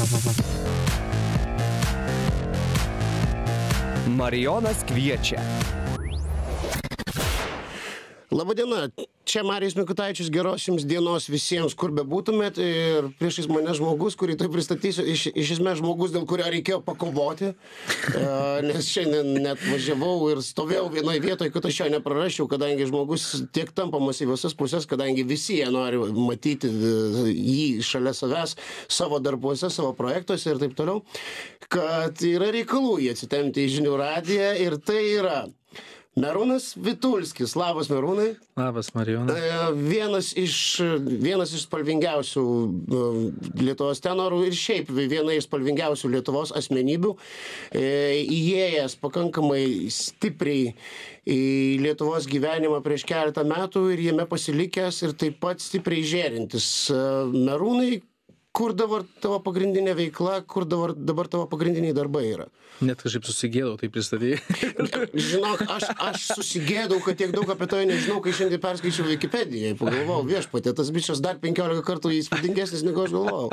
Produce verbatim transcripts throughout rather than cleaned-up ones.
Marijonas kviečia. Labadiena, čia Marijus Mikutavičius, geros jums dienos visiems, kur bebūtumėt. Ir priešais mane žmogus, kurį tai pristatysiu, iš, iš esmės žmogus, dėl kurio reikėjo pakovoti, nes šiandien net važiavau ir stovėjau vienoje vietoje, kad aš jo neprarasčiau, kadangi žmogus tiek tampamas į visas pusės, kadangi visi jie nori matyti jį šalia savęs, savo darbuose, savo projektuose ir taip toliau, kad yra reikalų jį atsitempti į žinių radiją ir tai yra Merūnas Vitulskis. Labas, Merūnai. Labas, Marijonai. Vienas iš, vienas iš spalvingiausių Lietuvos tenorų ir šiaip viena iš spalvingiausių Lietuvos asmenybių, įėjęs pakankamai stipriai į Lietuvos gyvenimą prieš keletą metų ir jame pasilikęs ir taip pat stipriai žėrintis. Merūnai, kur dabar tavo pagrindinė veikla, kur dabar, dabar tavo pagrindiniai darbai yra? Net kažkaip susigėdau, tai pristatėjai. Žinok, aš, aš susigėdau, kad tiek daug apie to nežinau, kai šiandien perskaičiau Wikipediją. Pagalvojau, viešpatė, tas bičias dar penkiolika kartų įspūdingesnis, negu aš galvojau.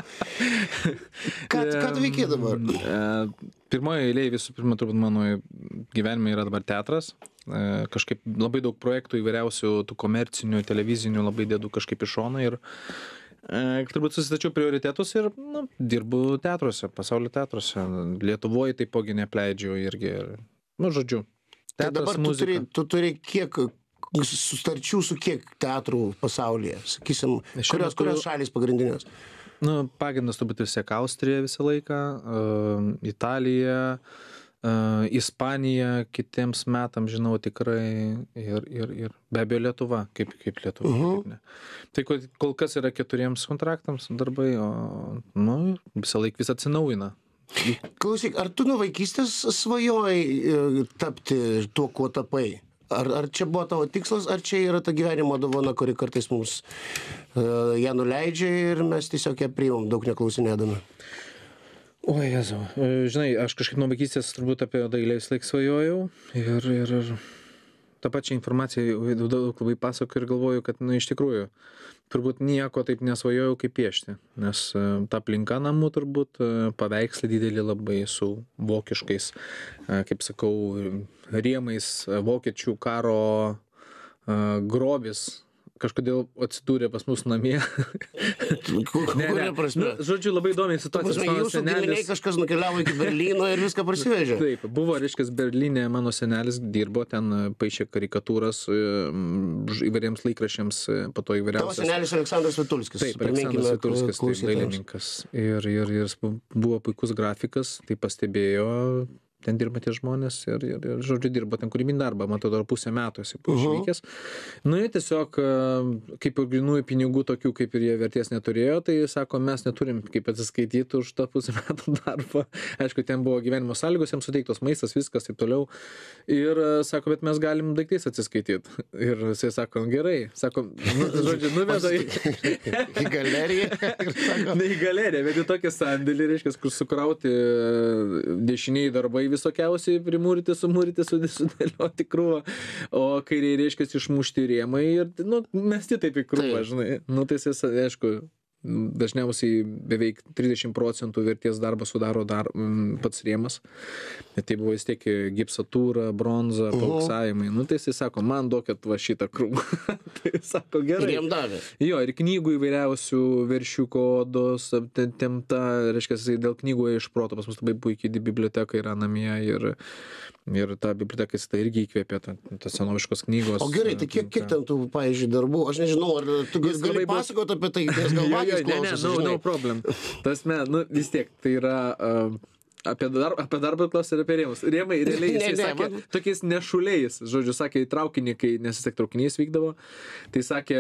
Ką, ką tu veiki dabar? Pirmoje eilėje visų pirma, turbūt mano gyvenime yra dabar teatras. Kažkaip labai daug projektų įvairiausių, tų komercinių, televizinių labai dedu kažkaip iš šono ir turbūt susitačiau prioritetus ir nu, dirbu teatruose, pasaulio teatruose. Lietuvoje taipogi nepleidžiu irgi. Nu, žodžiu, teatras, tai dabar tu muzika. turi, tu turi kiek sustarčių su kiek teatrų pasaulyje? Sakysim, kurios, metu, kurios šalys pagrindinės? Nu, pagrindas turbūt vis tiek Austrija visą laiką, uh, Italija, uh, Ispanija kitiems metams, žinau, tikrai ir, ir, ir be abejo Lietuva, kaip, kaip Lietuva. Uh -huh. kaip ne. Tai kol kas yra keturiems kontraktams darbai, o nu, visą laiką vis atsinaujina. Klausyk, ar tu nuo vaikystės svajojai tapti tuo, kuo tapai? Ar, ar čia buvo tavo tikslas, ar čia yra ta gyvenimo dovana, kuri kartais mums uh, ją nuleidžia ir mes tiesiog ją priimam, daug neklausinėdami? O, Jėzau, žinai, aš kažkaip nuo vaikystės turbūt apie dailę vis laik svajojau ir, ir, ir tą pačią informaciją daug labai pasakoju ir galvoju, kad, nu, iš tikrųjų, turbūt nieko taip nesvajojau kaip piešti, nes ta aplinka namų turbūt paveikslai didelį labai su vokiškais, kaip sakau, rėmais, vokiečių karo grobis kažkodėl atsidūrė pas mus namie. ne, ne. Nu, žodžiu, labai įdomiai situacija. Jūsų senelis... giminiai kažkas nukeliavo iki Berlyno ir viską parsivežė. Taip, buvo, reiškia, Berlyne mano senelis dirbo, ten paišė karikatūras įvairiems laikraščiams, po to įvairiausias. Tavo senelis Aleksandras Vitulskis. Taip, Aleksandras Vitulskis, taip, dailininkas. Ir, ir, ir buvo puikus grafikas, tai pastebėjo ten dirba tie žmonės ir, ir, ir žodžiu, dirbo ten kūrybinį darbą, man atrodo, pusę metų esi buvo išvykęs. Nu, jie tiesiog, kaip ir grynųjų pinigų tokių, kaip ir jie vertės neturėjo, tai sako, mes neturim kaip atsiskaityti už tą pusę metų darbą. Aišku, ten buvo gyvenimo sąlygos, jiems suteiktos maistas, viskas ir toliau. Ir sako, bet mes galim daiktais atsiskaityti. Ir jisai sako, gerai. Sako, nu, žodžiu, nuveda į... į galeriją. Ne į galeriją, bet į tokią sandėlį, reiškia, kur sukrauti dešiniai darbai visokiausiai, primūryti, sumūryti, sudėlioti krūvą, o kairiai, reiškia, išmušti rėmai ir, nu, mesti taip į krūvą, žinai. Nu, tai jis, aišku, dažniausiai beveik trisdešimt procentų vertės darbą sudaro dar, m, pats rėmas. Tai buvo vis tiek gipsatūra, bronza, pauksavimai. Nu, tai jis sako, man duokit va šitą krūvą. Tai jis sako, gerai. Ir jam davė. Jo, ir knygų įvairiausių, veršiuko odos, temta, reiškia, jisai dėl knygų iš proto, pas mus labai puikiai biblioteka yra namie ir, ir ta biblioteka jis tai irgi įkvėpė, tas senoviškos knygos. O gerai, tai kiek, kiek ten tų, pavyzdžiui, darbų? Aš nežinau, ar tu gali, gali pasakoti apie tai, nes gal man jis klausosi, ne, ne, no, no problem. Tasme, nu, vis tiek, tai yra... Uh, Apie, dar, apie darbą klas ir apie rėmus. Rėmai realiai jisai ne, ne, sakė, man... tokiais nešuliais, žodžiu, sakė, į traukinį, kai nesisek traukiniais vykdavo, tai sakė,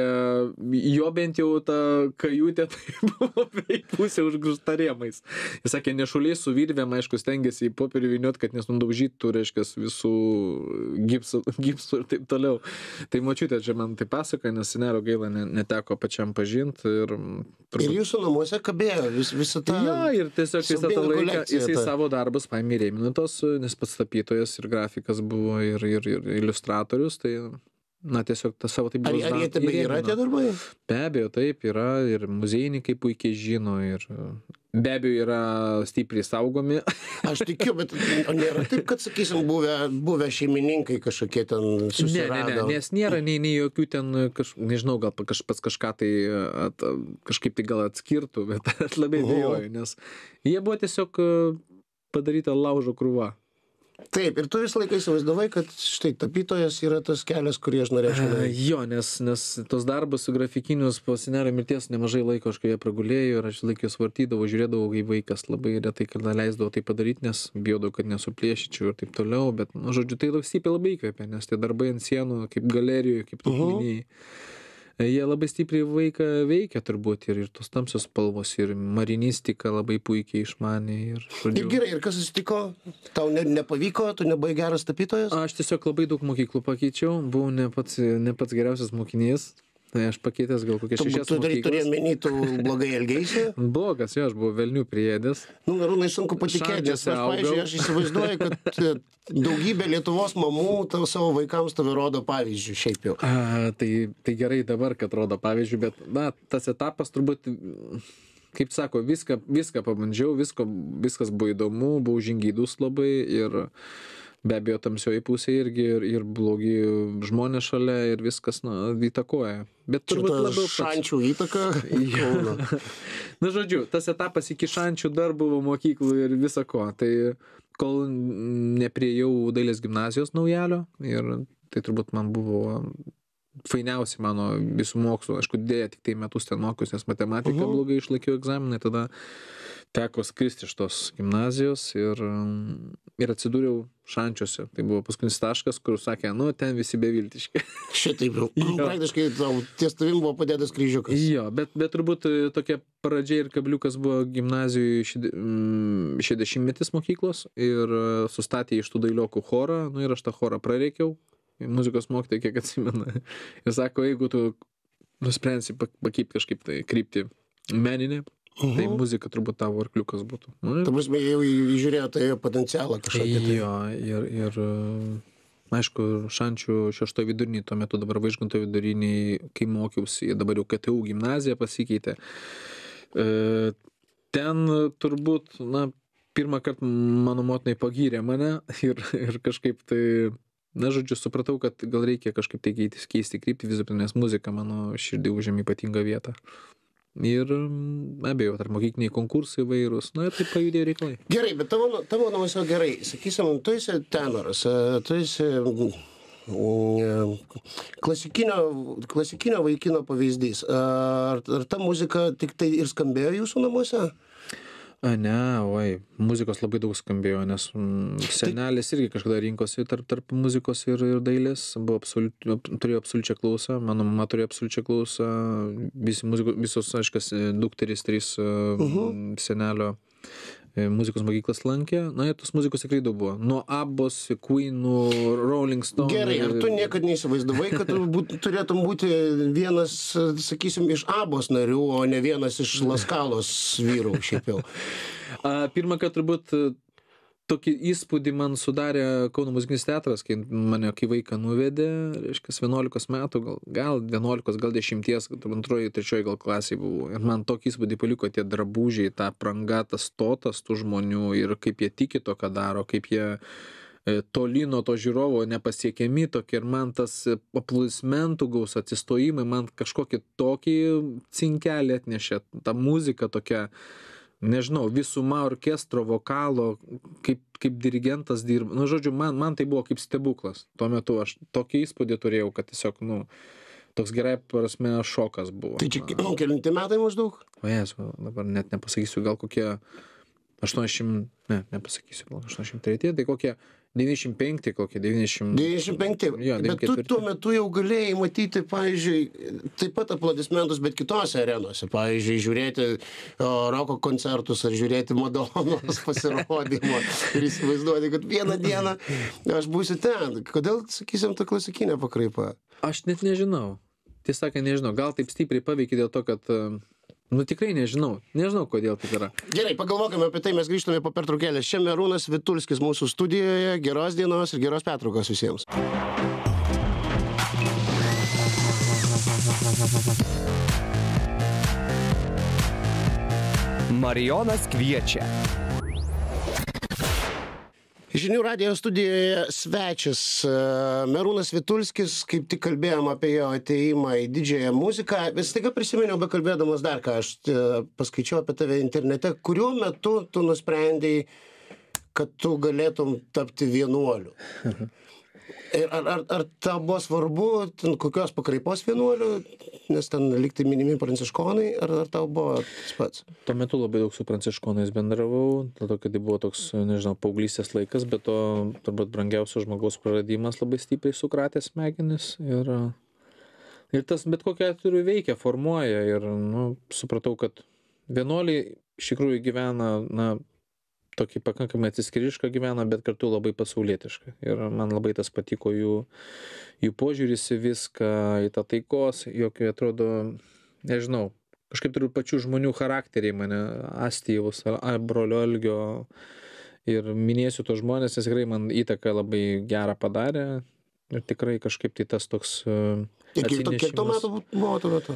jo bent jau ta kajutė tai buvo beveik pusė užgrūsta rėmais. Jis sakė, nešuliais su virvėm, aišku, stengiasi į popierių vyniot, kad nesundaužytų, reiškia, visų gipsų, gipsų ir taip toliau. Tai močiutė čia man tai pasakoja, nes senelio gaila neteko pačiam pažinti. Ir, turbūt... ir jūsų namuose kabėjo vis, visą tą... Ja, ir tiesiog visą tą laiką jisai savo darbus paėmė rėminutos, nes pats tapytojas ir grafikas buvo ir, ir, ir iliustratorius, tai, na, tiesiog tą savo taip buvo. Ar, ar jie tebe yra tie darbai? Be abejo, taip yra, ir muziejininkai puikiai žino, ir be abejo yra stipriai saugomi. Aš tikiu, bet nėra taip, kad, sakysim, buvę, buvę šeimininkai kažkokie ten susirado. Ne, ne, ne, nes nėra nei, nei jokių ten, kaž, nežinau, gal kaž, pats kažką tai at, kažkaip tai gal atskirtų, bet aš labai dėjoju, nes jie buvo tiesiog padaryta laužo krūva. Taip, ir tu visą laiką įsivaizdavai, kad štai tapytojas yra tas kelias, kurį aš norėčiau nueiti. Jo, nes, nes tos darbus su grafikinius po senelio mirties nemažai laiko aš kai jie pragulėjau ir aš laikiau svartydavau, žiūrėdavau, kai vaikas labai retai kada leisdavau tai padaryti, nes bijodavau, kad nesuplėšyčiau ir taip toliau, bet, nu, žodžiu, tai stipriai labai įkvėpė, nes tie darbai ant sienų, kaip galerijoje, kaip tu minėjai. Jie labai stipriai vaiką veikia turbūt ir, ir tos tamsios spalvos ir marinistika labai puikiai išmanė. Ir, ir gerai, ir kas atsitiko? Tau ne, nepavyko, tu nebuvai geras tapytojas? Aš tiesiog labai daug mokyklų pakeičiau, buvau ne pats, ne pats geriausias mokinys. Tai aš pakeitęs gal kokias šešias tu, tu mokyklas. Tu turėjai menį, tu blogai elgeisi? Blogas, jo, aš buvau velnių priėdęs. Nu, Arūnai, sunku patikėti, nes aš, pavyzdžiui, aš įsivaizduoju, kad daugybė Lietuvos mamų tavo savo vaikams tave rodo pavyzdžių, šiaip jau. A, tai, tai gerai dabar, kad rodo pavyzdžių, bet, na, tas etapas turbūt, kaip sako, viską, viską pabandžiau, visko, viskas buvo įdomu, buvau žingeidus labai ir be abejo tamsioji pusė irgi ir, ir blogi žmonės šalia ir viskas, na, įtakoja. Bet turbūt labiau pats. Šančių įtaka. Na, žodžiu, tas etapas iki šančių dar buvo mokyklų ir visa ko. Tai kol nepriejau dailės gimnazijos naujalio ir tai turbūt man buvo fainiausi mano visų mokslų. Aišku, dėja tik tai metus ten mokius, nes matematiką uh-huh. blogai išlaikiau egzaminai, tada teko skristi iš tos gimnazijos ir, ir atsidūriau šančiuose. Tai buvo paskutinis taškas, kur sakė, nu, ten visi beviltiški. Šitaip jau. Praktiškai tau ties tavim buvo padėtas kryžiukas. Jo, bet, bet turbūt tokia pradžia ir kabliukas buvo gimnazijoje šešiasdešimtmetis mokyklos ir sustatė iš tų dailiokų chorą, nu ir aš tą chorą prareikiau. Muzikos mokytojai, kiek atsimena. Ir sako, jeigu tu nusprendsi pakeisti kažkaip tai krypti meninį, uh-huh. tai muzika turbūt tavo arkliukas būtų. Nu, ta prasme, jau įžiūrėjo tai potencialą kažkokį. Tai. Jo, ir, ir aišku, šančių šešto vidurinį, tuo metu dabar Vaižganto viduriniai, kai mokiausi, dabar jau K T U gimnazija pasikeitė. Ten turbūt, na, pirmą kartą mano motinai pagyrė mane ir, ir kažkaip tai, na, žodžiu, supratau, kad gal reikia kažkaip tai keisti, keisti kryptį, vis dėlto, nes muzika mano širdį užėmė ypatingą vietą. Ir abejo, tarp mokykliniai konkursai vairūs, na ir taip pajudėjo reikalai. Gerai, bet tavo, tavo namuose gerai, sakysim, tu esi tenoras, tu esi klasikinio, klasikinio vaikino pavyzdys. Ar, ar ta muzika tik tai ir skambėjo jūsų namuose? A, ne, oi, muzikos labai daug skambėjo, nes mm, senelis irgi kažkada rinkosi tarp, tarp muzikos ir, ir dailės, buvo absoliut, turėjo absoliučią klausą, mano mama turėjo absoliučią klausą, visi muzikos, visos, aiškas, dukterys, trys uh-huh. senelio muzikos mokyklas lankė, na, ir tos muzikos tikrai daug buvo. Nuo Abbos, Queenų, Rolling Stone. Gerai, ar tu niekad neįsivaizdavai, kad tu būt, turėtum būti vienas, sakysim, iš Abbos narių, o ne vienas iš Laskalos vyrų, šiaip jau? Pirmą kartą turbūt tokį įspūdį man sudarė Kauno muzikinis teatras, kai mane kai vaiką nuvedė, reiškia, vienuolikos metų, gal, gal vienuolikos, gal dešimties, antroji, trečioji gal klasiai buvo. Ir man tokį įspūdį paliko tie drabužiai, ta apranga, tas stotas tų žmonių ir kaip jie tiki to, ką daro, kaip jie toli nuo to žiūrovo nepasiekiami tokie. Ir man tas aplodismentų gaus atsistojimai, man kažkokį tokį cinkelį atnešė, ta muzika tokia, nežinau, visuma orkestro, vokalo, kaip, kaip dirigentas dirba. Nu, žodžiu, man, man tai buvo kaip stebuklas. Tuo metu aš tokį įspūdį turėjau, kad tiesiog, nu, toks gerai prasme šokas buvo. Tai čia kelinti metai maždaug? O jesu, dabar net nepasakysiu, gal kokie aštuoniasdešimt, ne, nepasakysiu, gal aštuoniasdešimt treti, tai kokie devyniasdešimt penkti, kokie devyniasdešimt... devyniasdešimt penkti, jo, bet tu tuo metu jau galėjai matyti, pavyzdžiui, taip pat aplodismentus, bet kitose arenose, pavyzdžiui, žiūrėti o, roko koncertus ar žiūrėti Madonos pasirodymą ir įsivaizduoti, kad vieną dieną aš būsiu ten. Kodėl, sakysim, ta klasikinė pakraipa? Aš net nežinau. Tiesą sakant, nežinau. Gal taip stipriai paveikė dėl to, kad... Nu, tikrai nežinau. Nežinau, kodėl taip yra. Gerai, pagalvokime apie tai, mes grįžtame po pertraukėlės. Čia Merūnas Vitulskis mūsų studijoje. Geros dienos ir geros pertraukos visiems. Marijonas kviečia. Žinių radijo studijoje svečias Merūnas Vitulskis, kaip tik kalbėjom apie jo atėjimą į didžiąją muziką. Vis staiga prisiminiau, bekalbėdamas dar ką, aš paskaičiau apie tave internete, kuriuo metu tu nusprendei, kad tu galėtum tapti vienuoliu. Ir ar, ar, ar tau buvo svarbu, ten, kokios pakraipos vienuolių, nes ten likti minimi pranciškonai, ar, ar tau buvo tas pats? Tuo metu labai daug su pranciškonais bendravau, dėl to, kad tai buvo toks, nežinau, paauglystės laikas, bet to turbūt brangiausio žmogaus praradimas labai stipriai sukratė smegenis. Ir, ir tas bet kokia turiu veikia, formuoja. Ir nu, supratau, kad vienuoliai iš tikrųjų gyvena, na, tokį pakankamai atsiskirišką gyvena, bet kartu labai pasaulietišką. Ir man labai tas patiko jų, jų požiūris į viską, į tą taikos, jokio atrodo, nežinau, kažkaip turiu pačių žmonių charakteriai mane, Astijaus, brolio Algio, ir minėsiu tos žmonės, nes tikrai man įtaką labai gerą padarė ir tikrai kažkaip tai tas toks atsinešimas. Kiek to metų buvo to metu?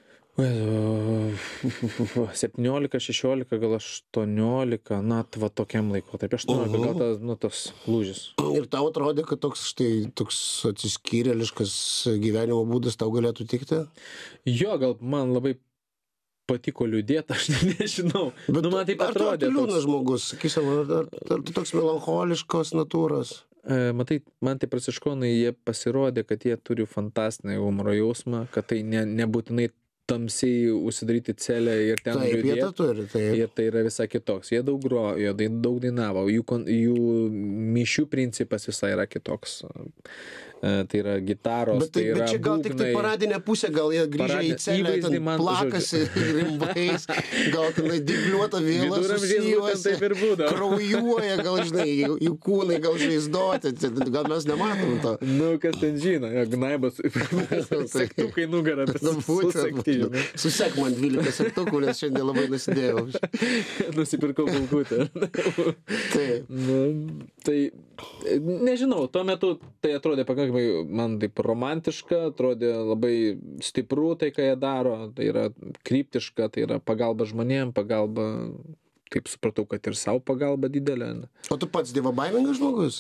septyniolika, šešiolika, gal aštuoniolika, na, va tokiam laikotarpiu. aštuoniolika, gal tas, nu, tas lūžis. Ir tau atrodė, kad toks, štai, toks atsiskyrėliškas gyvenimo būdas tau galėtų tikti? Jo, gal man labai patiko liūdėti, aš nežinau. Bet nu, man taip ar atrodė. tu liūdnas žmogus, sakysim, ar, ar, ar tu toks melancholiškos natūros? E, matai, man tai pranciškonai, jie pasirodė, kad jie turi fantastinį humoro jausmą, kad tai ne, nebūtinai tamsiai užsidaryti celę ir ten taip, liūdėti. Jie tą turi, taip. Ir tai yra visai kitoks. Jie daug grojo, daug dainavo. Jų, jų mišių principas visai yra kitoks. Tai yra gitaros, bet, tai, tai yra bet čia gal būgnai. Tik tai paradinė pusė, gal jie grįžę į celę, ten man, plakasi rimbais, gal tenai dygliuota vėla susijuosi, kraujuoja, gal žinai, jų, jų kūnai gal žaizduoti, gal mes nematom to. Nu, kas ten žino, ja, gnaibas, sektukai nugarą, susakti. Susek man dvylika sektukų, nes šiandien labai nusidėjau. Nusipirkau bulkutę. Taip. Nu, tai, nežinau, tuo metu tai atrodė pakankamai man taip romantiška, atrodė labai stipru tai, ką jie daro, tai yra kryptiška, tai yra pagalba žmonėm, pagalba, taip supratau, kad ir savo pagalba didelė. O tu pats dievobaimingas žmogus?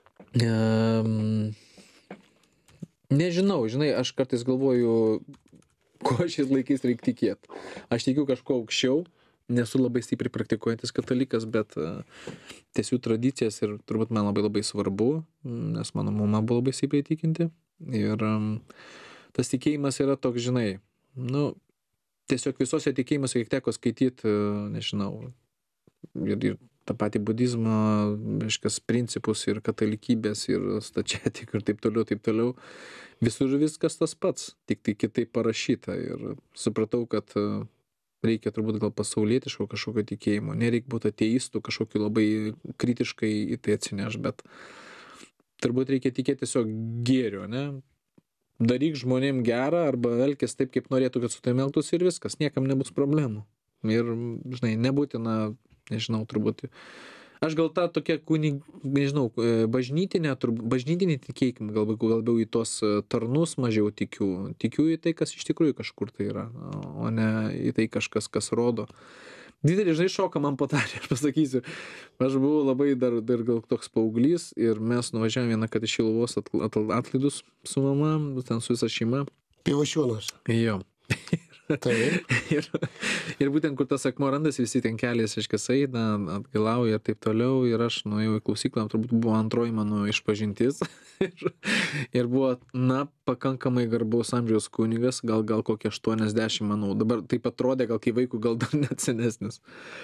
Um, nežinau, žinai, aš kartais galvoju, ko šiais laikais reikia tikėti. Aš tikiu kažko aukščiau, nesu labai stipriai praktikuojantis katalikas, bet uh, tiesių tradicijas ir turbūt man labai labai svarbu, nes mano mama buvo labai stipriai tikinti. Ir um, tas tikėjimas yra toks, žinai, nu, tiesiog visose tikėjimuose, kiek teko skaityti, uh, nežinau, ir, ir tą patį budizmą, reiškias, principus ir katalikybės ir stačiatikių ir taip toliau, taip toliau. Visur viskas tas pats, tik tai kitaip parašyta. Ir supratau, kad uh, reikia turbūt gal pasaulietiško kažkokio tikėjimo. Nereikia būti ateistų, kažkokį labai kritiškai į tai atsineš, bet turbūt reikia tikėti tiesiog gėrio, ne? Daryk žmonėm gerą arba elkis taip, kaip norėtų, kad su tai meltųsi ir viskas, niekam nebus problemų. Ir, žinai, nebūtina, nežinau, turbūt. Aš gal tą tokia kunig, nežinau, bažnytinė, bažnytinį tikėjimą, galbūt labiau į tos tarnus mažiau tikiu. Tikiu į tai, kas iš tikrųjų kažkur tai yra, o ne į tai kažkas, kas rodo. Didelį, žinai, šoką man patarė, aš pasakysiu. Aš buvau labai dar, dar gal toks paauglys ir mes nuvažiavome vieną kartą į Šiluvos atlaidus su mama, ten su visa šeima. Pivašiūnas. Jo. Taip. ir, ir būtent kur tas akmuo randasi, visi ten keliais, aiškiai, eina, atgalauja ir taip toliau. Ir aš nuėjau į klausyklą, turbūt buvo antroji mano išpažintis. ir, ir buvo, na, pakankamai garbaus amžiaus kunigas, gal, gal kokie aštuoniasdešimt, manau. Dabar taip atrodė, gal kai vaikų, gal dar net senesnis.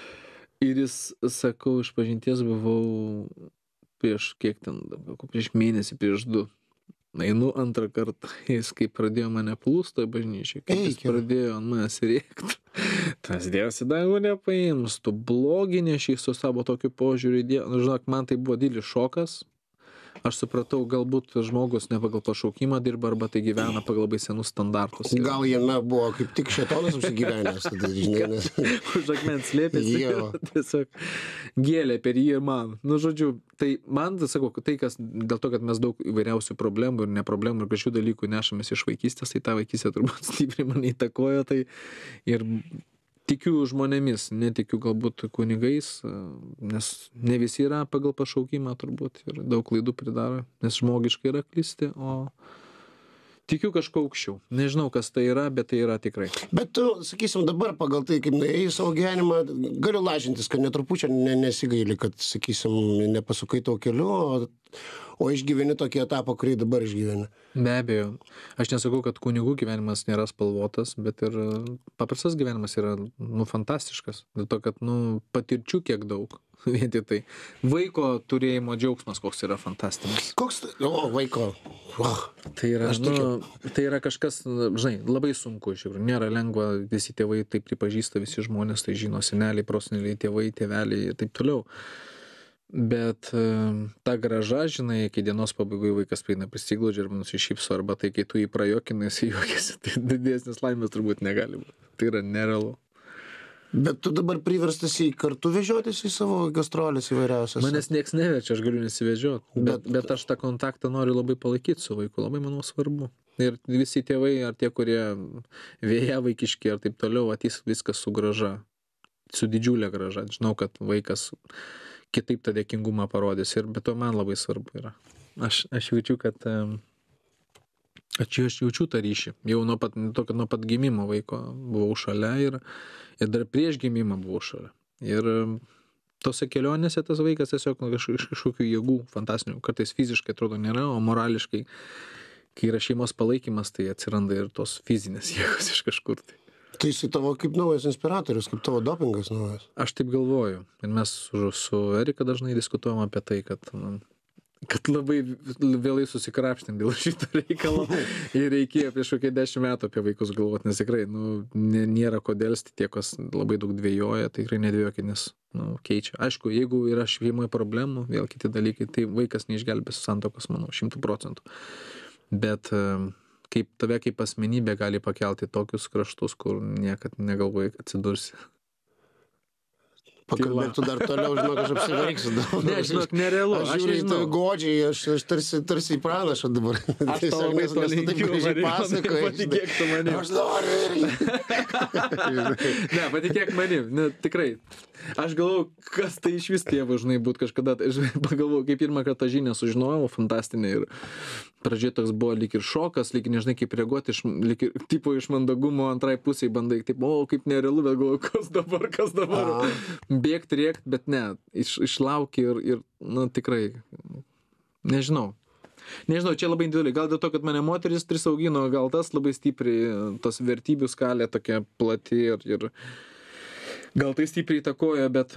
Ir jis, sakau, išpažinties buvau prieš kiek ten, prieš mėnesį, prieš du. Einu antrą kartą, jis kaip pradėjo mane plūst toj bažnyčiai, kaip jis pradėjo ant manęs rėkt. Tas Dievas į dangų nepaims, tu blogį neši su savo tokiu požiūriu į Dievą. Nu, žinok, man tai buvo didelis šokas. Aš supratau, galbūt žmogus ne pagal pašaukimą dirba, arba tai gyvena pagal labai senus standartus. Gal jame buvo kaip tik šėtonas užsigyvenęs, tada, žinai, nes... Už akmens slėpėsi ir tiesiog gėlė per jį ir man. Nu, žodžiu, tai man, sakau, tai, kas dėl to, kad mes daug įvairiausių problemų ir neproblemų ir gražių dalykų nešamės iš vaikystės, tai ta vaikystė turbūt stipriai mane įtakojo, tai ir tikiu žmonėmis, netikiu galbūt kunigais, nes ne visi yra pagal pašaukimą turbūt ir daug klaidų pridaro, nes žmogiškai yra klysti, o tikiu kažko aukščiau. Nežinau, kas tai yra, bet tai yra tikrai. Bet tu, sakysim, dabar pagal tai, kaip nuėjai savo gyvenimą, galiu lažintis, kad netrupučio ne, nesigaili, kad, sakysim, nepasukai tau keliu, o, o išgyveni tokį etapą, kurį dabar išgyveni. Be abejo. Aš nesakau, kad kunigų gyvenimas nėra spalvotas, bet ir paprastas gyvenimas yra, nu, fantastiškas. Dėl to, kad, nu, patirčių kiek daug. Vien tik tai. Vaiko turėjimo džiaugsmas koks yra fantastinis. Koks, o, vaiko. Oh. Tai yra, nu, tai yra kažkas, žinai, labai sunku iš tikrųjų. Nėra lengva, visi tėvai tai pripažįsta, visi žmonės tai žino, seneliai, proseneliai, tėvai, tėveliai ir taip toliau. Bet ta graža, žinai, kai dienos pabaigoje vaikas prieina prisiglaudžia ir nusišypso, arba tai, kai tu jį prajuokinai, jis juokiasi, tai didesnis laimės turbūt negali būti. Tai yra nerealu. Bet tu dabar priverstas į kartu vežiotis į savo gastrolės įvairiausias. Manęs nieks neverčia, aš galiu nesivežioti. Bet, bet, bet aš tą kontaktą noriu labai palaikyti su vaiku, labai manau svarbu. Ir visi tėvai, ar tie, kurie vėja vaikiški, ar taip toliau, atys viskas su graža, su didžiulė graža. Žinau, kad vaikas kitaip tą dėkingumą parodys, ir bet to man labai svarbu yra. Aš, aš jaučiu, kad aš, aš jaučiu tą ryšį. Jau nuo pat, to, nuo pat gimimo vaiko buvau šalia ir Ir dar prieš gimimą buvo šalia. Ir tose kelionėse tas vaikas tiesiog iš kažkokių jėgų fantastinių, kartais fiziškai atrodo nėra, o morališkai, kai yra šeimos palaikymas, tai atsiranda ir tos fizinės jėgos iš kažkur. Tai, tai jis tavo kaip naujas inspiratorius, kaip tavo dopingas naujas. Aš taip galvoju. Ir mes su, su Erika dažnai diskutuojam apie tai, kad kad labai vėlai susikrapštėm dėl šito reikalo ir reikėjo prieš kokią dešimt metų apie vaikus galvoti, nes tikrai, nu, nėra kodėl, tie, kas labai daug dvėjoja, tai tikrai nedvėjokit, nes, nu, keičia. Aišku, jeigu yra šeimoje problemų, vėl kiti dalykai, tai vaikas neišgelbės santuokos, manau, šimtų procentų. Bet kaip tave kaip asmenybė gali pakelti tokius kraštus, kur niekad negalvoji atsidursi. Pakalbėtų dar toliau, žinok, aš apsiverksiu. Ne, žinok, nerealu. Aš žiūrėjau į tave godžiai, aš, aš tarsi, tarsi į pranašą dabar. Aš tau labai to linkiu, patikėk tu manim. Aš noriu. Ne, patikėk manim, ne, tikrai. Aš galvoju, kas tai iš vis tėvo, žinai, būt kažkada. Aš pagalvoju, kaip pirmą kartą žinią sužinojau, fantastinė. Ir pradžiai toks buvo lyg ir šokas, lyg nežinai kaip reaguoti, iš, lyg ir tipo iš mandagumo antrai pusiai bandai, taip, o, kaip nerealu, bet galvoju, kas dabar, kas dabar. A. Bėgt, rėkt, bet ne, iš, išlauki ir, ir, nu, tikrai, nežinau. Nežinau, čia labai individualiai, gal dėl to, kad mane moteris tris augino, gal tas labai stipriai, tos vertybių skalė tokia plati ir, ir gal tai stipriai įtakoja, bet,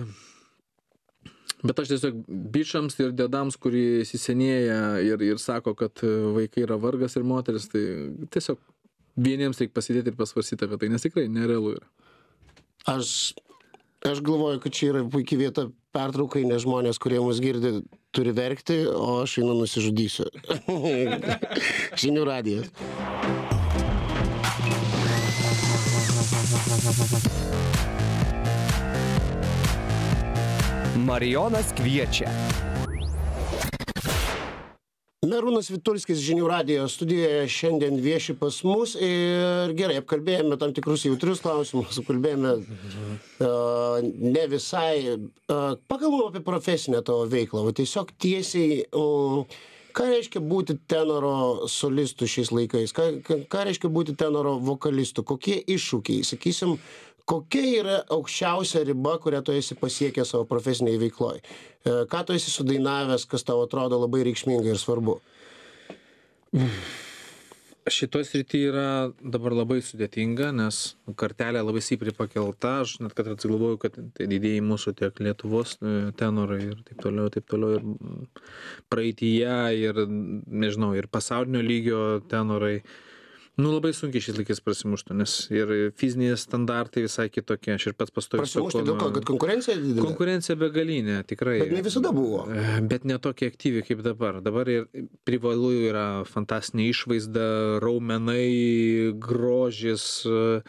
bet aš tiesiog bičiams ir dėdams, kurie įsisenėja ir, ir sako, kad vaikai yra vargas ir moteris, tai tiesiog vieniems reikia pasidėti ir pasvarsyti apie tai, nes tikrai nerealu yra. Aš... Aš galvoju, kad čia yra puikia vieta pertraukai, nes žmonės, kurie mus girdi, turi verkti, o aš einu nusižudysiu. Žinių radijas. Marijonas kviečia. Merūnas Vitulskis Žinių radijo studijoje šiandien vieši pas mus ir gerai, apkalbėjome tam tikrus jautrius klausimus, apkalbėjome uh, ne visai, uh, pagalvojom apie profesinę tavo veiklą, o tiesiog tiesiai, um, ką reiškia būti tenoro solistu šiais laikais, ką, ką reiškia būti tenoro vokalistu, kokie iššūkiai, sakysim, kokia yra aukščiausia riba, kurią tu esi pasiekęs savo profesiniai veikloj? Ką tu esi sudainavęs, kas tau atrodo labai reikšminga ir svarbu? Šitoj srity yra dabar labai sudėtinga, nes kartelė labai stipriai pakelta. Aš net kad atsigalvoju, kad tai didieji mūsų tiek Lietuvos tenorai ir taip toliau, taip toliau ir praeityje ir, nežinau, ir pasaulinio lygio tenorai. Nu, labai sunkiai šiais laikais prasimuštų, nes ir fiziniai standartai visai kitokie. Aš ir pats pastoju. Prasimušti dėl ko, kad konkurencija didelė? Konkurencija begalinė, tikrai. Bet ne visada buvo. Bet ne tokia aktyvi kaip dabar. Dabar ir privalu yra fantastinė išvaizda, raumenai, grožis,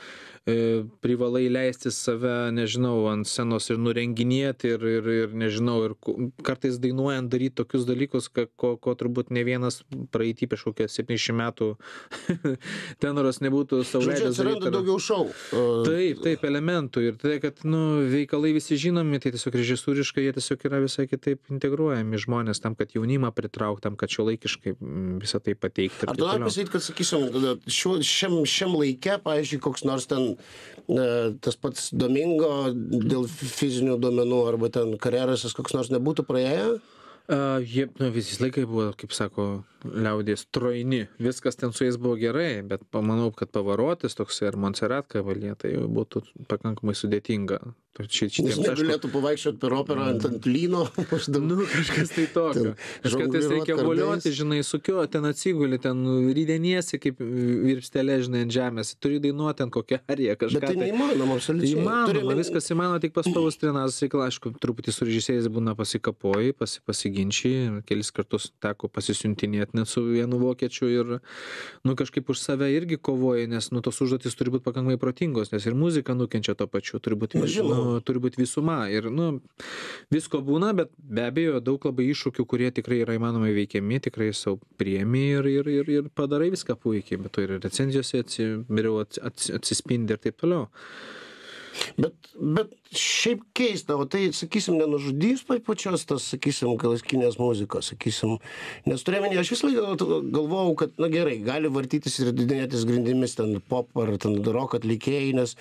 privalai leisti save, nežinau, ant scenos ir nurenginėti ir, ir, ir nežinau, ir kartais dainuojant daryti tokius dalykus, ko, ko turbūt ne vienas praeitį prieš kokią septyniasdešimt metų tenoras nebūtų sau leidęs. Žodžiu, atsiranda daugiau šou. Taip, taip, elementų. Ir tai, kad nu, veikalai visi žinomi, tai tiesiog režisūriškai jie tiesiog yra visai kitaip integruojami žmonės tam, kad jaunimą pritrauktam, kad šiuolaikiškai visą tai pateikti. Ar tu nori pasakyti, kad, sakysim, šiam, šiam laike, pavyzdžiui, koks nors ten tas pats Domingo dėl fizinių duomenų arba ten Karjerasas koks nors nebūtų praėję? Uh, jie, nu, visi laikai buvo, kaip sako, liaudės trojni. Viskas ten su jais buvo gerai, bet manau, kad Pavarotis toks ir Montserrat Cavalier, tai būtų pakankamai sudėtinga. Ši, Nes negalėtų pavaikščioti per operą ant, ant lyno. Nu, kažkas tai tokio. Kažkas reikia volioti, žinai, sukio, ten atsiguli, ten rydeniesi kaip virpstelė, žinai, ant žemės. Turi dainuoti ant kokią ariją kažką. Bet tai neįmanoma, absoliučiai. Įmanoma, Turime... viskas įmanoma, tik pastovus trenazas reikala. Aišku, truputį su režisieriais būna pasikapoji, pasi, pasiginčiai, kelis kartus teko pasisiuntinėti net su vienu vokiečiu ir, nu, kažkaip už save irgi kovoji, nes, nu, tos užduotys turi būti pakankamai protingos, nes ir muzika nukenčia to pačiu, turi būti, nu, turi būti visuma ir, nu, visko būna, bet be abejo daug labai iššūkių, kurie tikrai yra įmanomai veikiami, tikrai savo priemi ir, ir, ir, ir padarai viską puikiai, bet to ir recenzijose atsibiriau, atsispindi ir taip toliau. Bet, bet šiaip keista, o tai, sakysim, nenužudys pačios tas, sakysim, klasikinės muzikos, sakysim, nes turėjau, aš vis laiką galvojau, kad, na gerai, gali vartytis ir didinėtis grindimis ten pop ar ten rock atlikėjai, nes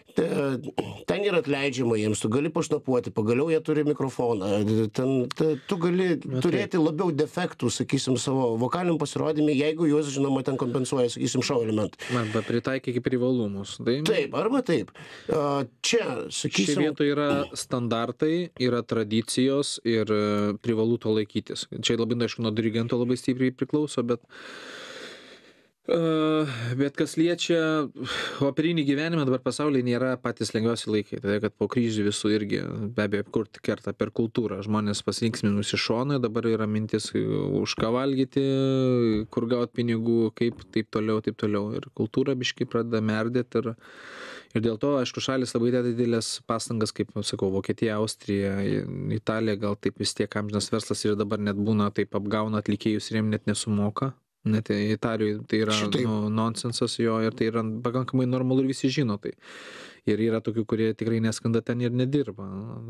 ten yra atleidžiama jiems, tu gali pašnapuoti, pagaliau jie turi mikrofoną, ten, te, tu gali Na, turėti taip. labiau defektų, sakysim, savo vokaliniam pasirodymį, jeigu juos, žinoma, ten kompensuoja, sakysim, šou elementai. Arba pritaikė kaip privalumus. Tai... Taip, arba taip. Čia, sakysim... Šia vietoje yra standartai, yra tradicijos ir privalu to laikytis. Čia labai, aišku, nuo dirigento labai stipriai priklauso, bet Uh, bet kas liečia operinį gyvenimą, dabar pasaulyje nėra patys lengviausi laikai. Tai kad po kryžių visų irgi, be abejo, kur kerta per kultūrą. Žmonės pasilinksminus iš šono, dabar yra mintis už ką valgyti, kur gauti pinigų, kaip taip toliau, taip toliau. Ir kultūra biškai pradeda merdėti. Ir, ir dėl to, aišku, šalis labai deda didelės pastangas, kaip sakau, Vokietija, Austrija, Italija, gal taip vis tiek amžinas verslas ir dabar net būna taip apgauna atlikėjus ir jiem net nesumoka. Net Italijoje tai yra nu, nonsensas jo ir tai yra pakankamai normalu ir visi žino tai. Ir yra tokių, kurie tikrai neskanda ten ir nedirba.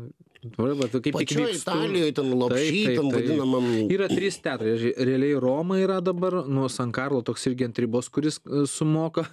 Pačioje Italijoje ten lopšytam vadinamam... Yra trys teatrai. Realiai Roma yra dabar, nuo San Carlo toks irgi ant ribos, kuris sumoka.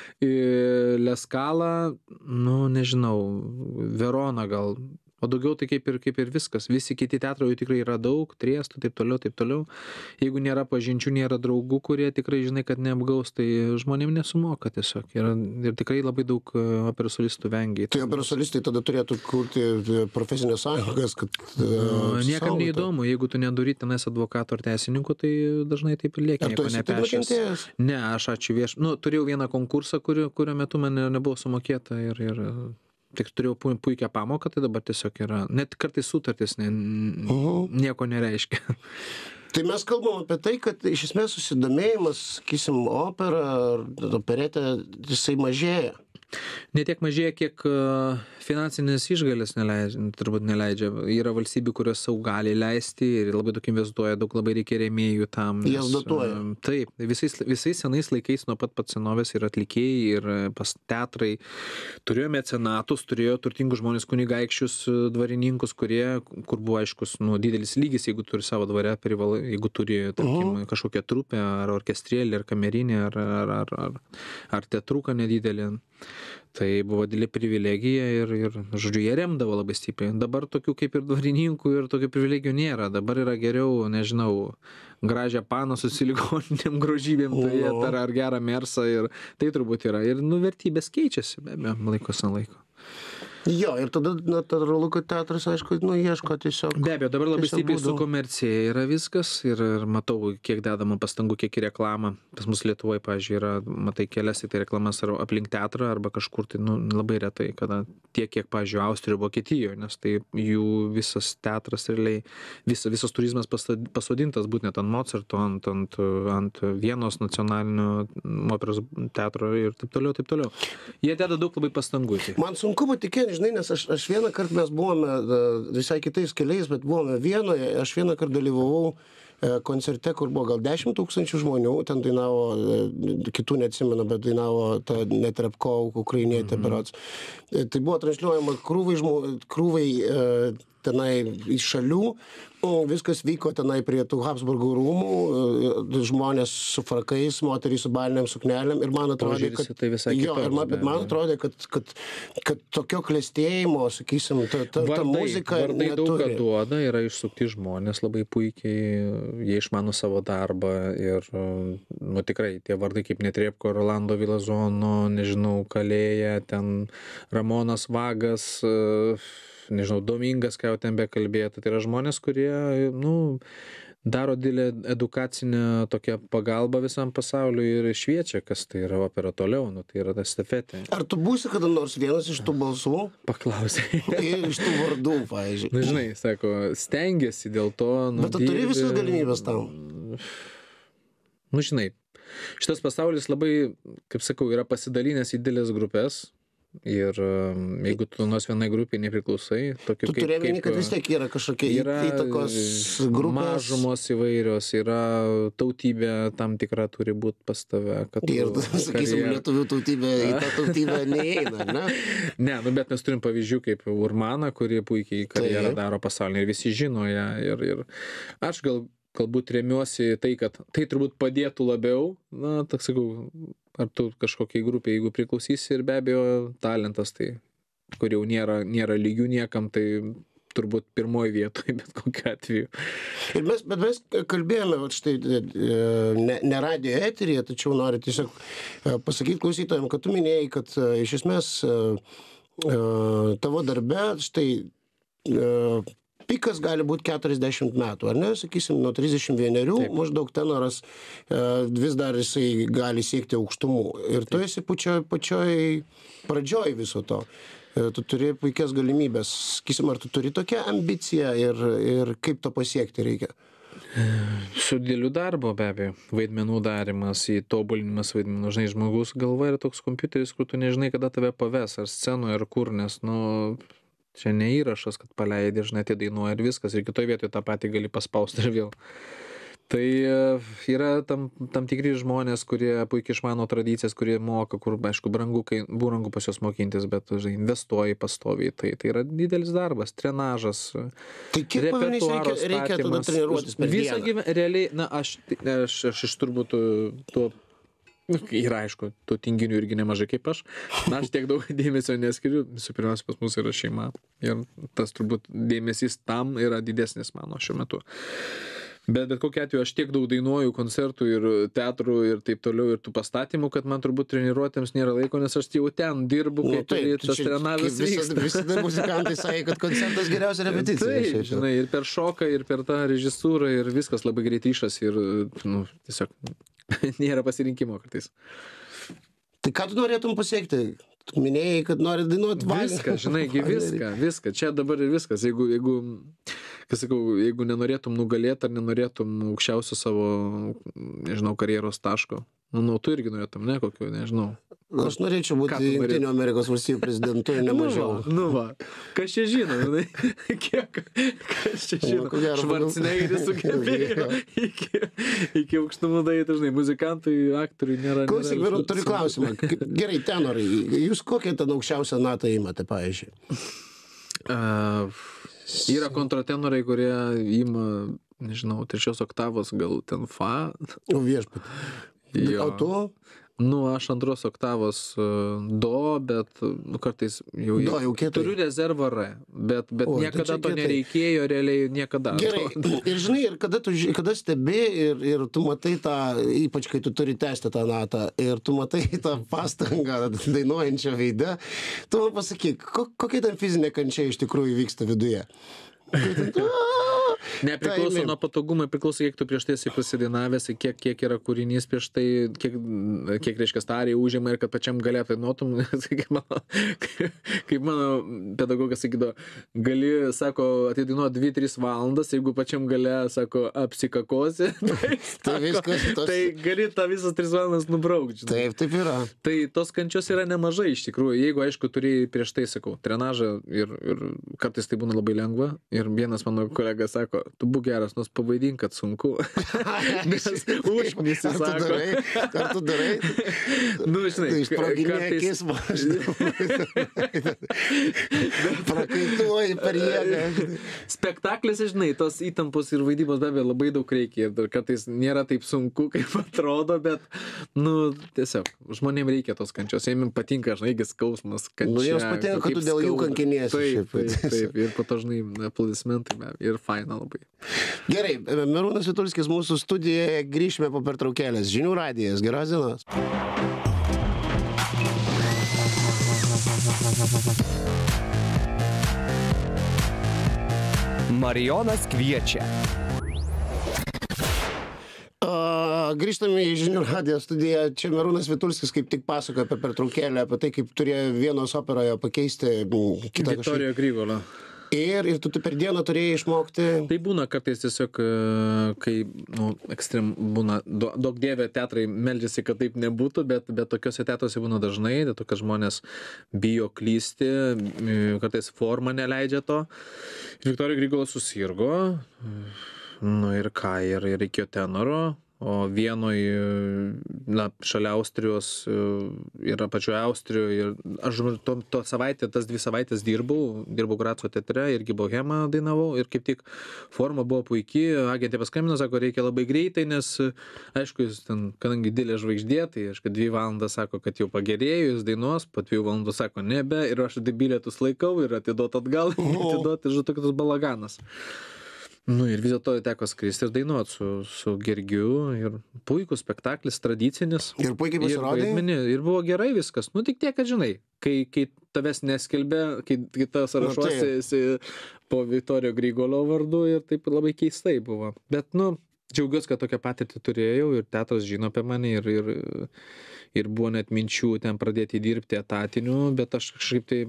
Leskala, nu nežinau, Verona gal... O daugiau tai kaip ir, kaip ir viskas. Visi kiti teatrai jau tikrai yra daug, Triestų, taip toliau, taip toliau. Jeigu nėra pažinčių, nėra draugų, kurie tikrai žinai, kad neapgaus, tai žmonėm nesumoka tiesiog. Ir, ir tikrai labai daug operos solistų vengia. Tai operos solistai tada turėtų kurti profesinės sąjungas, kad... Uh, niekam neįdomu. Jeigu tu neduri tenais advokato ar teisininkų, tai dažnai taip ir lieki. Ar tu esi taip nukentėjęs? Ne, aš ačiū vieš. Nu, turėjau vieną konkursą, kurio, kurio metu man nebuvo sumokėta ir... ir tik turėjau puikią pamoką, tai dabar tiesiog yra, net kartais sutartis ne, uh-huh. nieko nereiškia. Tai mes kalbam apie tai, kad iš esmės susidomėjimas, sakysim, opera ar operetė, jisai mažėja. Ne tiek mažėja, kiek finansinės išgalės neleidžia, turbūt neleidžia. Yra valstybių, kurios sau gali leisti ir labai daug investuoja, daug labai reikia rėmėjų tam. Jas dotuoja. Taip, visais, visais senais laikais nuo pat pat senovės ir atlikėjai, ir pas teatrai. Turėjo mecenatus, turėjo turtingus žmonės, kunigaikščius, dvarininkus, kurie, kur buvo aiškus, nu, didelis lygis, jeigu turi savo dvare, privalai, jeigu turi, tarkim, uh-huh. kažkokią trupę, ar orkestrėlį, ar kamerinį, ar, ar, ar, ar, ar teatruką nedidelį. Tai buvo didelė privilegija ir, ir, žodžiu, jie remdavo labai stipriai. Dabar tokių kaip ir dvarininkų ir tokių privilegijų nėra. Dabar yra geriau, nežinau, gražią paną su silikoniniam grožybėm turėti ar, ar gerą mersą ir tai turbūt yra. Ir, nu, vertybės keičiasi, be abejo, laikos ant laiko. Jo, ir tada natūralu, kad teatras, aišku, nu, ieško tiesiog. Be abejo, dabar labai tiesiog stipriai būdų. su komercija yra viskas ir, ir matau, kiek dedama pastangų, kiek į reklamą. Pas mus Lietuvoje, pavyzdžiui, yra, matai, kelias tai reklamas ar aplink teatrą arba kažkur, tai nu, labai retai, kada tiek, kiek, pavyzdžiui, Austrijoje, Vokietijoje, nes tai jų visas teatras realiai, visa, visas turizmas pastad- pasodintas būtent ant Mozarto, ant, ant, ant Vienos nacionalinio operos teatro ir taip toliau, taip toliau. Jie deda daug labai pastangų. Tai. Man sunku patikėti, žinai, nes aš, aš vieną kartą mes buvome e, visai kitais keliais, bet buvome Vienoje, aš vieną kartą dalyvavau e, koncerte, kur buvo gal dešimt tūkstančių žmonių, ten dainavo, e, kitų neatsimenu, bet dainavo ta Netrepko, ukrainietė, Mhm. berods. E, tai buvo transliuojama krūvai, žmo, krūvai e, tenai iš šalių, o viskas vyko tenai prie tų Habsburgų rūmų, e, žmonės su frakais, moterys su baliniam suknelėm ir man atrodė, Požiūris kad... į tai visai jo, kitoks, ir man, be bet man abejo. atrodė, kad, kad, kad tokio klestėjimo, sakysim, ta, ta, ta muzika vardai daug ką neturi. duoda, yra išsukti žmonės labai puikiai, jie išmano savo darbą ir, nu tikrai, tie vardai kaip Netrepko, Rolando Vilazono, nežinau, Kalėja, ten Ramonas Vagas, e, nežinau, Domingas, ką jau ten bekalbėtų, tai yra žmonės, kurie, nu, daro didelę edukacinę tokią pagalbą visam pasauliu ir šviečia, kas tai yra opera toliau, nu, tai yra ta stafetė. Ar tu būsi kada nors vienas iš tų balsų Paklausai. ir iš tų vardų, pavyzdžiui? Na, žinai, sako, stengiasi dėl to, nu, Bet tu turi dirbi. visas galimybės tam. Nu, žinai, šitas pasaulis labai, kaip sakau, yra pasidalinęs į didelės grupės. Ir um, jeigu tu nors vienai grupiai nepriklausai, tokiu Tu turi omeny, kad vis tiek yra kažkokia į- yra įtakos grupės. mažumos įvairios, yra tautybė tam tikra turi būti pas tave. Kad Ir, tu sakysim, karjerą- lietuvių tautybė į tą tautybę neįeina, ne? Ne, nu, bet mes turim pavyzdžių kaip Urmana, kuri puikiai karjerą Taip. daro pasaulyje ir visi žino ją. Ir, ir aš gal, galbūt remiuosi į tai, kad tai turbūt padėtų labiau, na, tak sakau, ar tu kažkokiai grupiai, jeigu priklausysi ir be abejo talentas, tai kur jau nėra, nėra lygių niekam, tai turbūt pirmoji vietoje, bet kokiu atveju. Ir mes, bet mes kalbėjome, vat štai, e, ne, ne radio eteryje, tačiau noriu tiesiog e, pasakyti klausytojams, kad tu minėjai, kad e, iš esmės e, e, tavo darbe, štai, e, pikas gali būti keturiasdešimt metų, ar ne? Sakysim, nuo trisdešimt vienerių Taip. maždaug tenoras e, vis dar jisai gali siekti aukštumų. Ir tu esi pačioj, pačioj pradžioj viso to. E, Tu turi puikias galimybės. Sakysim, ar tu turi tokią ambiciją ir, ir kaip to pasiekti reikia? Su dideliu darbo be abejo, vaidmenų darimas, įtobulinimas vaidmenų, žinai, žmogus galva yra toks kompiuteris, kur tu nežinai, kada tave paves, ar scenoje, ar kur, nes, nu, čia ne įrašas, kad paleidai, žinai, tai dainuoja ir viskas, ir kitoje vietoje tą patį gali paspausti ir vėl. Tai e, yra tam, tam tikri žmonės, kurie puikiai išmano tradicijas, kurie moka, kur, aišku, brangu, kai brangu pas juos mokintis, bet, žinai, investuoji pastoviai. Tai, tai yra didelis darbas, trenažas, Tai kiek pavyzdys reikia, repertuaro reikia tada statymas. treniruotis per Visą dieną? gyvenimą, realiai, na, aš, aš, aš iš turbūt tuo, nu, yra aišku, tų tinginių irgi nemažai kaip aš, na, aš tiek daug dėmesio neskiriu, visų pirmiausia, pas mus yra šeima ir tas turbūt dėmesys tam yra didesnis mano šiuo metu. Bet bet kokiu atveju aš tiek daug dainuoju koncertų ir teatrų ir taip toliau ir tų pastatymų, kad man turbūt treniruotėms nėra laiko, nes aš jau ten dirbu, Nu, kaip taip, ir tai tas čia trenavimas kaip vyksta. Visada, visada muzikantai sakė, kad koncertas geriausia repeticija. Taip, Šiaip jau. žinai, ir per šoką, ir per tą režisūrą, ir viskas labai greit išas, ir, nu, tiesiog nėra pasirinkimo kartais. Tai ką tu norėtum pasiekti? Tu minėjai, kad nori dainuoti valgį. Viską, žinai, gi viską, viską, čia dabar ir viskas. Jeigu, jeigu, kas sakau, jeigu nenorėtum nugalėti ar nenorėtum aukščiausio savo, nežinau, karjeros taško, nu, nu tu irgi norėtum, ne, kokio, nežinau. Aš norėčiau Ką būti tu norėtum? Jungtinių Amerikos valstybių prezidentu ir nemažiau. Nu va, nu va. Kas čia žino, žinai? Kiek, kas čia žino? ko gero, Švarcnegeris sugebėjo iki, iki aukštumų daeiti, žinai, muzikantai, aktoriai nėra. Klausyk, nėra Vėru, turiu klausimą. Kaip- Gerai, tenorai, jūs kokią ten aukščiausią natą įmate, pavyzdžiui? Uh, yra kontratenorai, kurie ima, nežinau, trečios oktavos, gal ten fa. O viešpat. Jo. O tu? Nu, aš antros oktavos uh, do, bet nu, kartais jau, Do, jau kietai. turiu rezervą R, bet, bet O, tai niekada čia to kietai. nereikėjo, realiai niekada. Gerai, ir žinai, ir kada, tu, ži- kada stebi ir, ir tu matai tą, ypač kai tu turi tęsti tą natą, ir tu matai tą pastangą dainuojančią veidą, tu man pasakyk, ko, kokia ten fizinė kančia iš tikrųjų vyksta viduje? Nepriklauso nuo patogumo, priklauso, kiek tu prieš tai esi pasidainavęs, kiek, kiek yra kūrinys prieš tai, kiek, kiek reiškia stariai užima ir kad pačiam galė dainuotum, kaip mano, kaip mano pedagogas sakydavo, gali, sako, atidainuoti dvi tris valandas, jeigu pačiam galė, sako, apsikakosi, tai, Tai viskas tos- tai gali tą visas tris valandas nubraukti. žinai. Taip, taip yra. Tai tos kančios yra nemažai iš tikrųjų, jeigu, aišku, turi prieš tai, sakau, trenažą ir, ir kartais tai būna labai lengva. Ir vienas mano kolega sako, tu būk geras, nors pavaidink, kad sunku. Nes užknisi, Ar tu sako. darai? Ar tu darai? Nu, žinai, Tu išsproginėji kartais- akis, maždaug. Prakaituoji per jėgą. Spektaklis, žinai, tos įtampos ir vaidybos be abejo labai daug reikia. Ir kartais nėra taip sunku, kaip atrodo, bet, nu, tiesiog, žmonėms reikia tos kančios. Jiems patinka, žinai, skausmas, kančia. Nu, jiems patinka, kad kaip tu dėl jų skauda. kankiniesi Taip, šiaip. taip, taip. Ir po to, žinai, aplodismentai, be abejo, ir faina labai. Gerai, Merūnas Vitulskis mūsų studijoje, grįžime po pertraukėlės. Žinių radijas, geros dienos. Marijonas kviečia. A, grįžtame į Žinių radijo studiją. Čia Merūnas Vitulskis kaip tik pasakoja apie pertraukėlę, apie tai, kaip turėjo Vienos operoje pakeisti mm, kitą kažkokį. Viktorija Grigolo. Ir, ir tu, tu per dieną turėjai išmokti. Tai būna kartais tiesiog, e, kai, nu, ekstrem būna, do- daug dievė teatrai meldžiasi, kad taip nebūtų, bet, bet tokiuose teatruose būna dažnai, dėl to, kad žmonės bijo klysti, e, kartais forma neleidžia to. Ir Viktorija Grigolo susirgo, nu ir ką, ir, ir reikėjo tenoro. O vienoj, na, šalia Austrijos yra pačioje Austrijoje ir aš to, to savaitę, tas dvi savaitės dirbau, dirbau Graco teatre, irgi Bohemą dainavau ir kaip tik forma buvo puikiai, agentė paskambino, sako, reikia labai greitai, nes, aišku, jis ten, kadangi didelė žvaigždė, tai aišku, dvi valandas sako, kad jau pagerėjo, jis dainuos, po dviejų valandų sako, nebe, ir aš bilietus laikau ir atiduot atgal, atiduot, ir žinau, toks balaganas. Nu ir vis dėlto teko skristi ir dainuot su, su Gergiu ir puikus spektaklis, tradicinis. Ir puikiai Ir, pasirodė. vaidmenį, ir buvo gerai viskas. Nu tik tiek, kad žinai, kai, kai tavęs neskelbia, kai, kai tas sąrašuose taip. esi po Viktorijo Grigolo vardu ir taip labai keistai buvo. Bet, nu, džiaugiuosi, kad tokią patirtį turėjau ir teatras žino apie mane ir, ir, ir buvo net minčių ten pradėti dirbti etatiniu, bet aš kažkaip tai...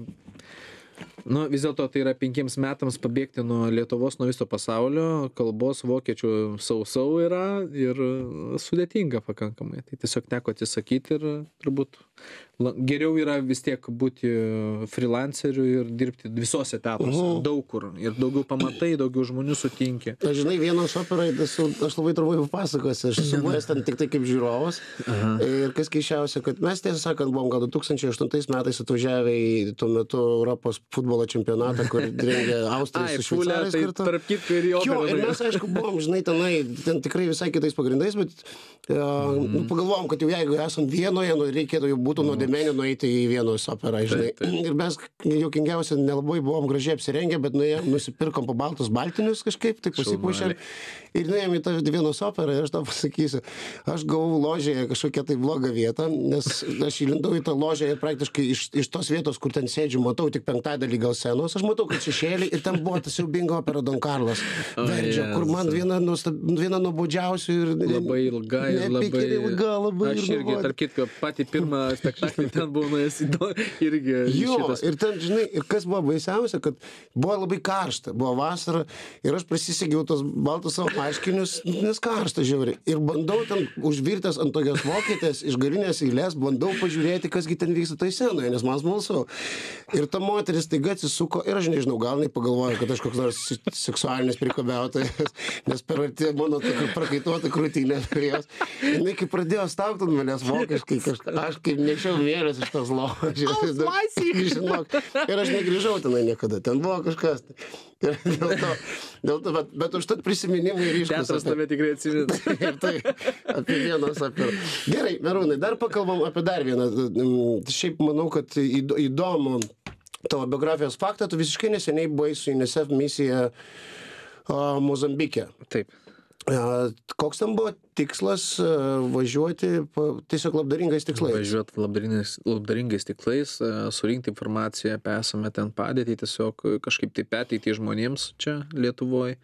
Nu, vis dėlto tai yra penkiems metams pabėgti nuo Lietuvos, nuo viso pasaulio, kalbos vokiečių sausau yra ir sudėtinga pakankamai. Tai tiesiog teko atsisakyti ir turbūt la- geriau yra vis tiek būti freelanceriu ir dirbti visose teatruose, Mhm. daug kur. Ir daugiau pamatai, daugiau žmonių sutinki. Aš žinai, Vienos operai, tas jau- aš labai trumpai papasakosiu, aš esu buvęs ten tik tai kaip žiūrovas. Ir kas keisčiausia, kad mes tiesą sakant buvom gal du tūkstančiai aštuntais metais atvažiavę į tuo metu Europos futbolo čempionatą, kur rengė Austrija Ai, su fulė, šveicarais tai kartu. tarp kitko ir į Jo, operą. ir mes, aišku, buvom, žinai, tenai, ten tikrai visai kitais pagrindais, bet uh, Mhm. nu, pagalvom, kad jau jeigu esam Vienoje, nu, reikėtų jau būtų nuo Dėmenio nueiti į Vienos operą, žinai. Taip, taip. Ir mes, juokingiausia, nelabai buvom gražiai apsirengę, bet nuėjom, nusipirkom po baltus baltinius kažkaip, tai pasipuošėm. Ir nuėjom į tą Vienos operą ir aš tau pasakysiu, aš gavau ložėje kažkokią tai blogą vietą, nes aš įlindau į tą ložę ir praktiškai iš, iš tos vietos, kur ten sėdžiu, matau tik penktadalį gal scenos, aš matau, kad šešėlį ir ten buvo tas siaubinga opera Don Carlos Verdžio, kur man viena, nuostab, viena nuobodžiausių ir Labai ilga ir labai... nepikiri ilga, labai Aš ir irgi, nuobodi. tarp kitko, patį pirmą spektaklį ten buvau nuėjęs į do... irgi Jo, šitas... ir ten, žinai, ir kas buvo baisiausia, kad buvo labai karšta, buvo vasara ir aš prisisegiau tos baltus savo marškinius, nes karšta žiauriai. Ir bandau ten užvirtęs ant tokios vokietės iš galinės eilės, bandau pažiūrėti, kasgi ten vyksta toj scenoje, nes man smalsu. Ir ta moteris taiga atsisuko ir aš nežinau, gal jinai pagalvojo, kad aš koks nors se- seksualinis prikabeutojas, nes per arti mano tokia prakaituota krūtinė prie jos. Jinai kaip pradėjo staukti ant manęs vokiškai, kažką, aš kaip nešiau lėktuvėlis iš tos lovos. Žinok, ir aš negrįžau tenai niekada, ten buvo kažkas. Ir dėl to, dėl to bet, bet užtat prisiminimai ryškus. Teatras tave tikrai atsimins. Ir tai apie vienos apie... Gerai, Merūnai, dar pakalbam apie dar vieną. Šiaip manau, kad įdomu tavo biografijos faktą, tu visiškai neseniai buvai su UNICEF misija uh, Mozambike. Taip. Uh, koks tam buvo tikslas uh, važiuoti pa, tiesiog labdaringais tikslais? Važiuoti labdaringais, labdaringais tikslais, uh, surinkti informaciją apie esamą ten padėtį, tiesiog kažkaip tai perteikti žmonėms čia Lietuvoje.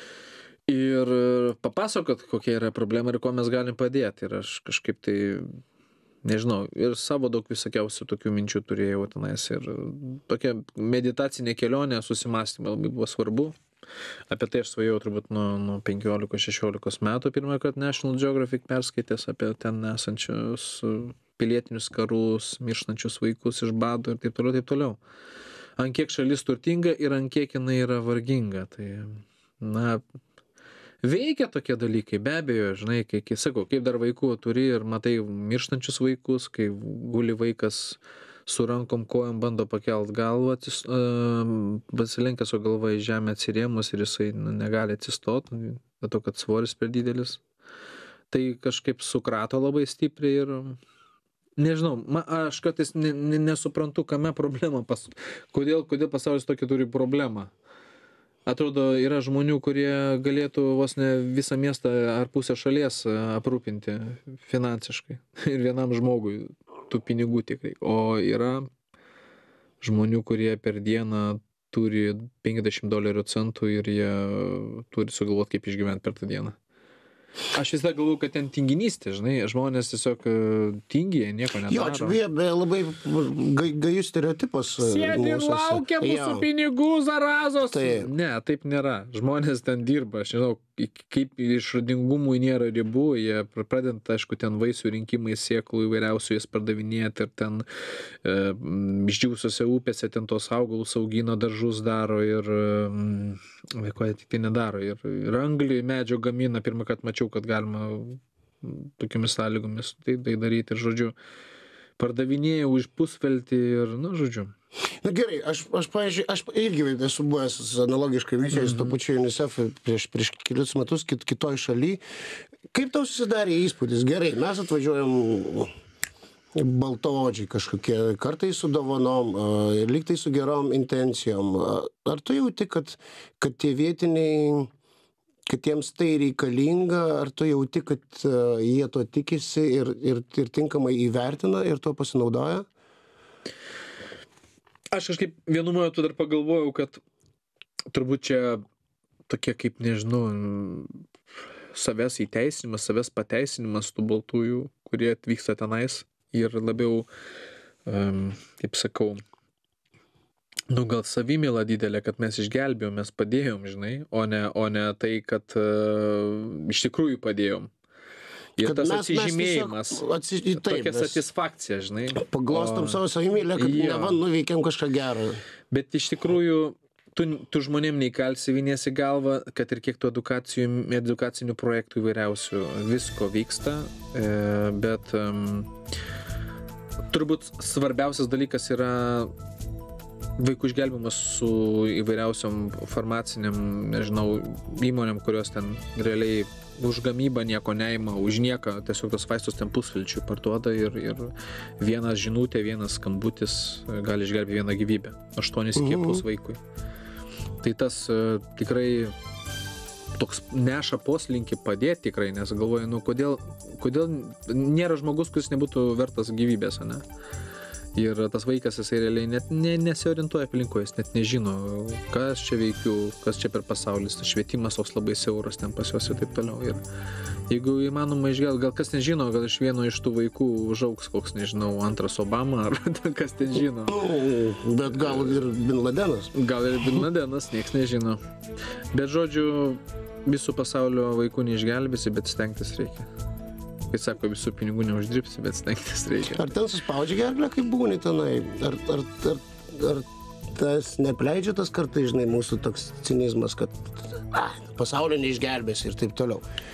Ir papasakot, kokia yra problema ir ko mes galim padėti. Ir aš kažkaip tai... Nežinau, ir savo daug visokiausių tokių minčių turėjau tenais ir tokia meditacinė kelionė, susimąstymai labai buvo svarbu. Apie tai aš svajojau turbūt nuo, nuo penkiolikos šešiolikos metų pirmą kartą National Geographic perskaitęs apie ten esančius pilietinius karus, mirštančius vaikus iš bado ir taip toliau, taip toliau. Ant kiek šalis turtinga ir ant kiek jinai yra varginga. Tai, na... Veikia tokie dalykai, be abejo, žinai, kai, kai sakau, kaip dar vaikų turi ir matai mirštančius vaikus, kai guli vaikas su rankom kojom bando pakelt galvą, pasilenkęs su galva į žemę atsirėmus ir jisai nu, negali atsistot, dėl to, kad svoris per didelis. Tai kažkaip sukrato labai stipriai ir nežinau, ma, aš kartais ne, ne, nesuprantu, kame problema, pas, kodėl, kodėl pasaulis tokį turi problemą. Atrodo, yra žmonių, kurie galėtų vos ne visą miestą ar pusę šalies aprūpinti finansiškai. Ir vienam žmogui tų pinigų tikrai. O yra žmonių, kurie per dieną turi penkiasdešimt dolerių centų ir jie turi sugalvoti, kaip išgyventi per tą dieną. Aš vis dar galvoju, kad ten tinginystė, žinai, žmonės tiesiog tingi, nieko nedaro. Jo, čia beje, beje labai gai, gajus stereotipas. Sėdi ir laukia mūsų jo. Pinigų, zarazos. Tai... Ne, taip nėra. Žmonės ten dirba, aš žinau, kaip išradingumui nėra ribų, jie pradedant, aišku, ten vaisių rinkimai, sėklų įvairiausių jas pardavinėti ir ten e, išdžiūsiuose upėse ten tos augalus augino, daržus daro ir e, ko jie tik tai nedaro. Ir, ir anglį medžio gamina, pirmą kartą mačiau, kad galima tokiamis sąlygomis tai, tai daryti ir, žodžiu, pardavinėjau už pusveltį ir, nu, žodžiu. Na gerai, aš, aš, pavyzdžiui, aš irgi esu buvęs analogiškai misijai mm-hmm. su to pačiu UNICEF prieš, prieš kelius metus kit, kitoj šaly. Kaip tau susidarė įspūdis? Gerai, mes atvažiuojam baltaodžiai kažkokie, kartais su dovanom ir lyg tai su gerom intencijom. Ar tu jauti, kad, kad tie vietiniai, kad jiems tai reikalinga, ar tu jauti, kad uh, jie to tikisi ir, ir, ir tinkamai įvertina ir to pasinaudoja? Aš kažkaip vienu momentu dar pagalvojau, kad turbūt čia tokie kaip, nežinau, savęs įteisinimas, savęs pateisinimas tų baltųjų, kurie atvyksta tenais ir labiau, um, kaip sakau, nu gal savimėla didelė, kad mes išgelbėjom, mes padėjom, žinai, o ne, o ne tai, kad uh, iš tikrųjų padėjom. Ir tas mes, atsižymėjimas, mes atsi... Taip, tokia satisfakcija, žinai. Paglostom o... savo savimėlę, kad ja. Neva nuveikėm kažką gero. Bet iš tikrųjų, tu, tu žmonėm neįkalsi viniesi galvą, kad ir kiek tų edukacijų, edukacinių projektų įvairiausių visko vyksta, e, bet um, turbūt svarbiausias dalykas yra vaikų išgelbimas su įvairiausiom farmaciniam, nežinau, įmonėm, kurios ten realiai už gamybą nieko neima, už nieką, tiesiog tos vaistus ten pusvelčių parduoda ir, ir vienas žinutė, vienas skambutis gali išgelbėti vieną gyvybę. Aštuonis skiepus vaikui. Tai tas uh, tikrai toks neša poslinkį padėti tikrai, nes galvoju, nu kodėl, kodėl nėra žmogus, kuris nebūtų vertas gyvybės, ne? Ir tas vaikas, jisai realiai net ne, nesiorientuoja aplinkoje, jis net nežino, kas čia veikiu, kas čia per pasaulis, tas švietimas toks labai siauras ten pas juos ir taip toliau. Ir jeigu įmanoma išgelbėti, gal kas nežino, gal iš vieno iš tų vaikų užaugs koks, nežinau, antras Obama ar kas ten žino. Bet gal ir Bin Ladenas. Gal ir Bin Ladenas, nieks nežino. Bet žodžiu, visų pasaulio vaikų neišgelbėsi, bet stengtis reikia. Kai sako, visų pinigų neuždirbsi, bet stengtis reikia. Ar ten suspaudžia gerklę, kaip būni tenai? Ar, ar, ar, ar tas nepleidžia tas kartais, žinai, mūsų toks cinizmas, kad ah, pasaulio neišgelbės ir taip toliau?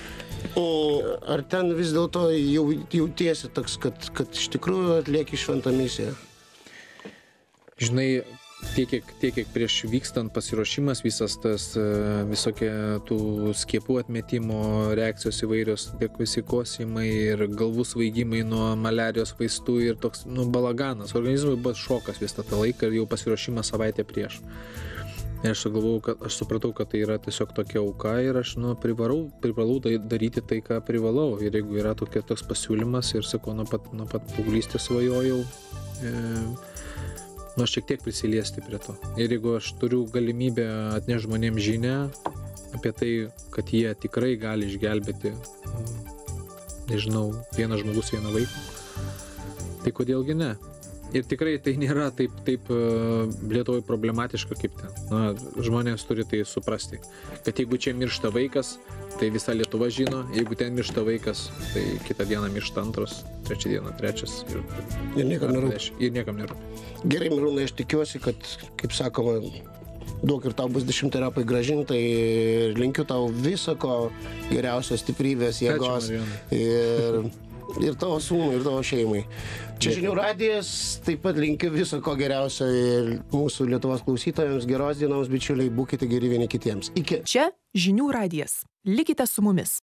O ar ten vis dėlto jau jautiesi toks, kad, kad iš tikrųjų atlieki šventą misiją? Žinai, tiek kiek, tiek, kiek prieš vykstant pasiruošimas, visas tas visokie tų skiepų atmetimo reakcijos įvairios, tiek visi kosimai ir galvų svaigimai nuo maliarijos vaistų ir toks, nu, balaganas. Organizmui buvo šokas visą tą laiką ir jau pasiruošimas savaitę prieš. Ir aš sugalvojau, kad aš supratau, kad tai yra tiesiog tokia auka ir aš, nu, privarau, privalau daryti tai, ką privalau. Ir jeigu yra tokia, toks pasiūlymas ir, sakau, nuo pat, nuo pat paauglystės svajojau, e, nu, aš šiek tiek prisiliesti prie to. Ir jeigu aš turiu galimybę atnešti žmonėms žinią apie tai, kad jie tikrai gali išgelbėti, nežinau, vieną žmogus, vieną vaiką, tai kodėlgi ne? Ir tikrai tai nėra taip, taip Lietuvoj problematiška kaip ten. Na, žmonės turi tai suprasti, kad jeigu čia miršta vaikas, tai visa Lietuva žino, jeigu ten miršta vaikas, tai kitą dieną miršta antras, trečią dieną trečias. Ir, ir niekam nerūpi. Ir niekam nerūpi. Gerai, Merūnai, aš tikiuosi, kad, kaip sakoma, daug ir tau bus dešimteriopai grąžinta ir linkiu tau viso ko geriausios stiprybės, jėgos ir, ir tavo sūnui, ir tavo šeimai. Čia Žinių radijas, taip pat linkiu viso ko geriausio ir mūsų Lietuvos klausytojams. Geros dienos, bičiuliai, būkite geri vieni kitiems. Iki. Čia Žinių radijas. Likite su mumis.